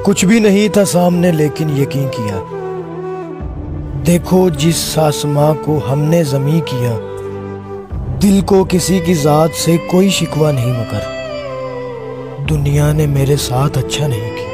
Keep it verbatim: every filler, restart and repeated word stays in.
कुछ भी नहीं था सामने लेकिन यकीन किया। देखो जिस आसमां को हमने ज़मीं किया, दिल को किसी की ज़ात से कोई शिकवा नहीं, मगर दुनिया ने मेरे साथ अच्छा नहीं किया।